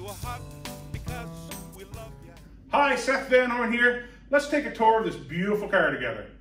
You are hot because we love you. Hi, Seth Van Horn here. Let's take a tour of this beautiful car together.